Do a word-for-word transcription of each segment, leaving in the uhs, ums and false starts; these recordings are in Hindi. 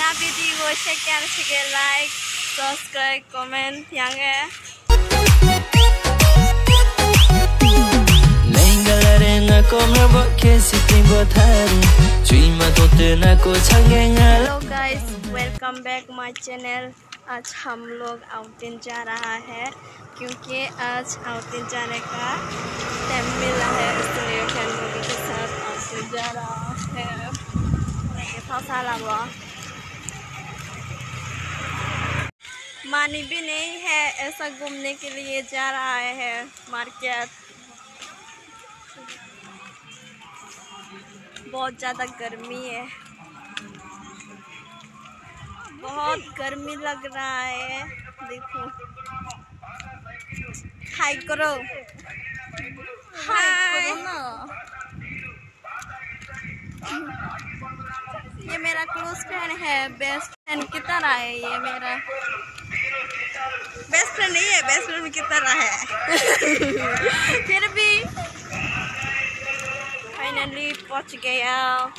Nga video share share like subscribe comment yang eh. Hello guys, welcome back my channel. आज हम लोग आउटिंग जा रहा है क्योंकि आज आउटिंग जाने का टाइम मिला है, इसलिए फैमिली के साथ आउटिंग जा रहा है। फंसा लगा मानी भी नहीं है, ऐसा घूमने के लिए जा रहा है मार्केट। बहुत ज़्यादा गर्मी है, बहुत गर्मी लग रहा है। देखो, हाय करो, हाय करो ना। ये मेरा क्लोज फ्रेंड है, बेस्ट फ्रेंड की तरह है। ये मेरा बेस्ट फ्रेंड नहीं है, बेस्ट फ्रेंड की तरह है। फिर भी फाइनली पहुंच गया।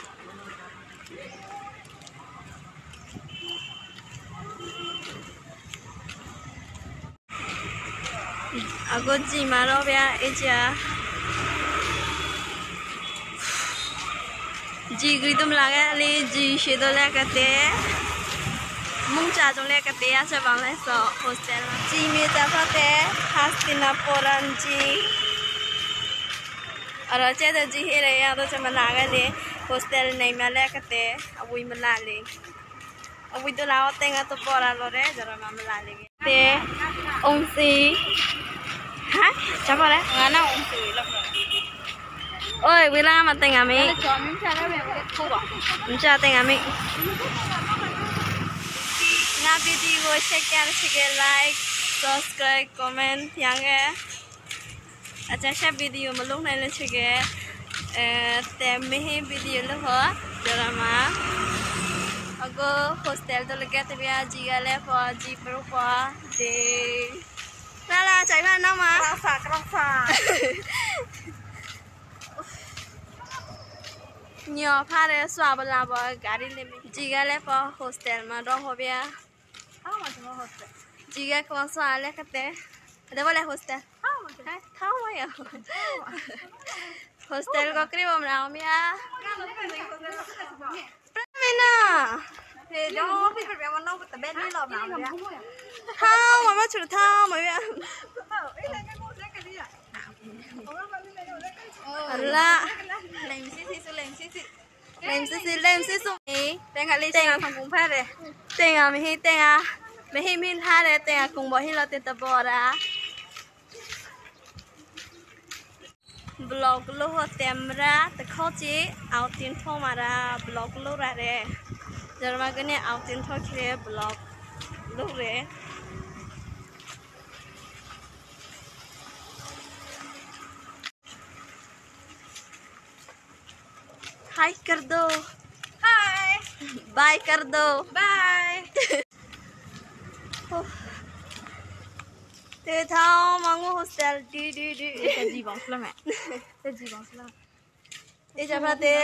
Aku ji maro bia eja ji gridum laga le ji shedo la kate mung cha jong le kate ya sa bang le so hostel ji me ta phate hastina poran ji ara che da ji he re ya do cha ma laga le hostel nei ma le kate abui ma la le abui do la o tenga to pora lo re jara ma ma la le te ông si hả chả phải đấy ngã nào ông sủi lắm rồi ôi bây giờ mà tên à mi mình cha tên à mi nga video share share like subscribe comment yang nghe अच्छा share video mà lúc này lên share tem mấy video lúc hả rồi mà aku hostel tu lagi tu biar jika lepas jiper apa de Lala chạy vào đâu mà? Rong xà, rong xà. Nhiều pha để xóa bờ la bờ gari lên mình. Chị cái lấy bờ hostel mà rong hồ bia. Thao mà chúng hostel. Chị cái con xóa lấy cái té. Để vào lấy hostel. Thao mà. Thao mà ya. Hostel có cái bom nào bia? Pramina. Thì đóพี่เป็นแบบว่าน้องแต่เบ็ดนี่หลอกหนาวเลยเท้ามันมาฉุดเท้าไหมเนี่ยละเล่มซิซิสุเล่มซิซิเล่มซิซิเล่มซิสุนี่เต็งอะไรเต็งทำกุ้งแพ้เลยเต็งอ่ะไม่ให้เต็งอ่ะไม่ให้มินท่าเลยเต็งอ่ะกุ้งบ่ให้เราเต็มตะบอดอ่ะบล็อกลูกเต็มระแต่ข้อจีเอาตีนโทมาระบล็อกลูกระเร่जर मागने आउटिंग थो खिले ब्लॉग लोग रे हाय कर दो, हाय बाय कर दो, बाय। ते थाओ मांगो हॉस्टल डी डी डी ते जीवन फ्ला में ते जीवन फ्ला ते जब ते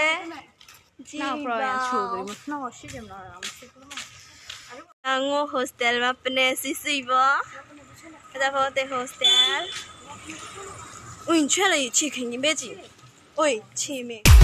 Ngô hostel mà bên xí xí bó, ta phải tới hostel. Ui, chuyện này chỉ khi nhìn bé gì? Ui, chị mẹ.